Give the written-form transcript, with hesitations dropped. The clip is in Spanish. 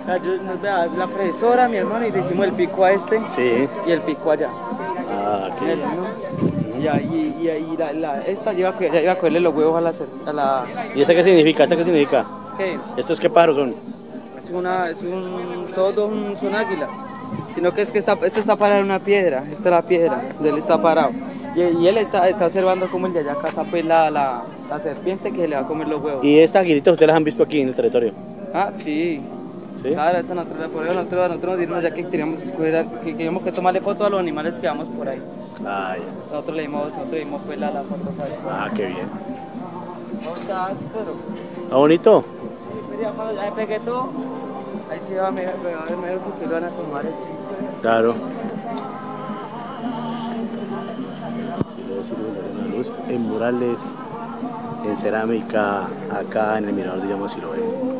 Vea, la profesora, mi hermano, y le hicimos el pico a este Sí. y el pico allá. Ah, qué bien. Esta lleva a cogerle los huevos a la ¿Y esta qué significa? ¿Esta qué significa? ¿qué? ¿Estos qué pájaros son? Todos son águilas. Sino que este está parado en una piedra, esta es la piedra, donde él está parado. Y él está observando cómo el de allá caza pues la serpiente que le va a comer los huevos. ¿Y estas aguilitas ustedes las han visto aquí en el territorio? Ah, sí. ¿Sí? Claro, por eso nosotros nos dimos ya que teníamos que queríamos que tomarle foto a los animales que vamos por ahí. Ah, ya. Nosotros le dimos pues la foto para eso. Ah, qué bien. ¿Cómo estás, Pedro? ¿Está bonito? Sí, ya cuando ya pegué todo, ahí sí va a ver porque lo van a tomar ellos. Claro. Sí, una luz en murales, en cerámica, acá en el mirador de Llamo Siloé.